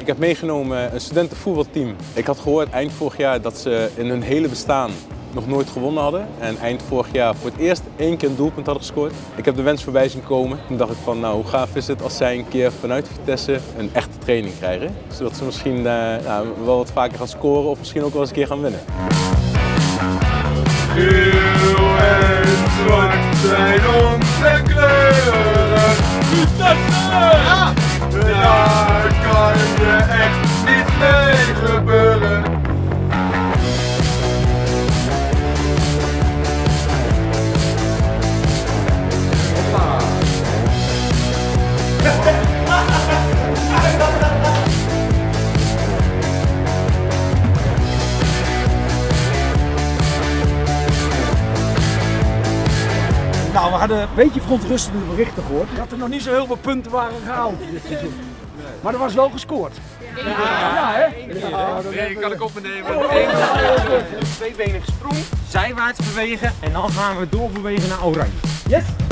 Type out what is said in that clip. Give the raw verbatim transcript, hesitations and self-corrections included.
Ik heb meegenomen een studentenvoetbalteam. Ik had gehoord eind vorig jaar dat ze in hun hele bestaan nog nooit gewonnen hadden. En eind vorig jaar voor het eerst één keer een doelpunt hadden gescoord. Ik heb de wens voorbij zien komen. Toen dacht ik van, nou, hoe gaaf is het als zij een keer vanuit Vitesse een echte training krijgen. Zodat ze misschien uh, nou, wel wat vaker gaan scoren of misschien ook wel eens een keer gaan winnen. Geel en zwart zijn onze kleuren. Vitesse! Ja! Daar kan je echt niet mee gebeuren. Nou, we hadden een beetje verontrustende berichten gehoord dat er nog niet zo heel veel punten waren gehaald. Maar er was wel gescoord. Ja, ja hè? Ja, nee, kan ik opnemen. Tweebenig sprong, zijwaarts bewegen en dan gaan we doorbewegen naar oranje. Yes!